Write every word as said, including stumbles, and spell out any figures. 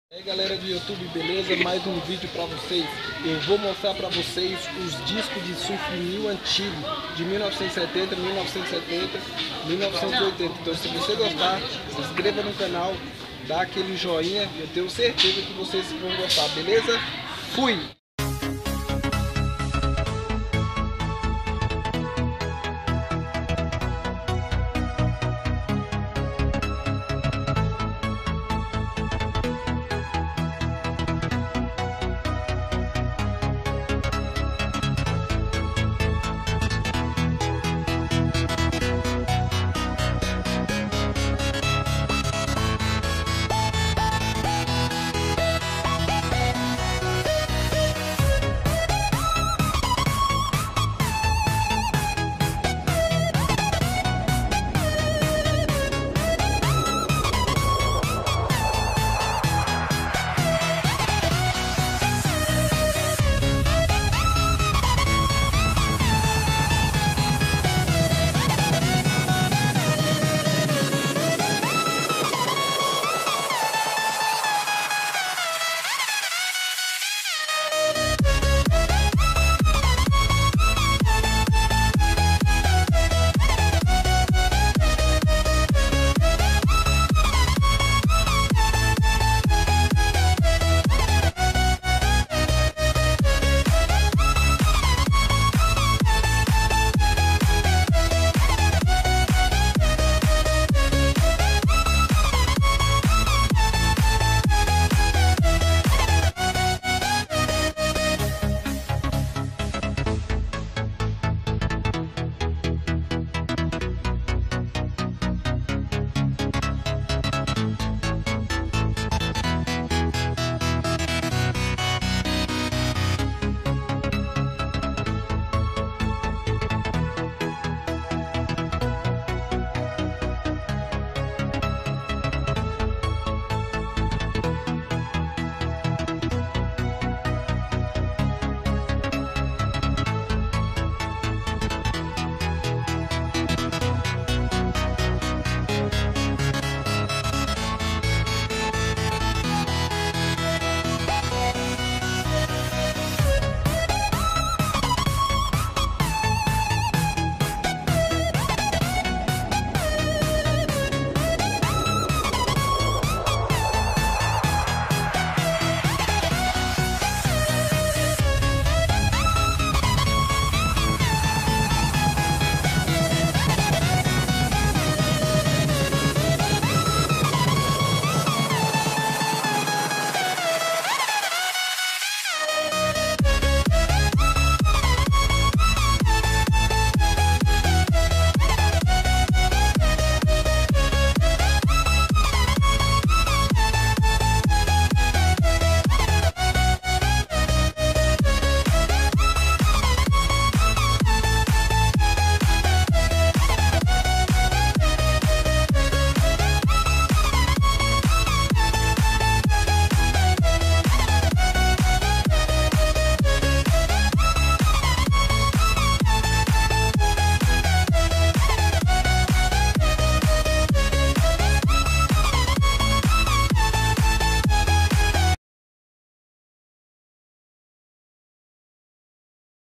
E aí galera do YouTube, beleza? Mais um vídeo pra vocês. Eu vou mostrar pra vocês os discos de surf vinil antigo de mil novecentos e setenta, mil novecentos e setenta, mil novecentos e oitenta. Então se você gostar, se inscreva no canal, dá aquele joinha, eu tenho certeza que vocês vão gostar, beleza? Fui!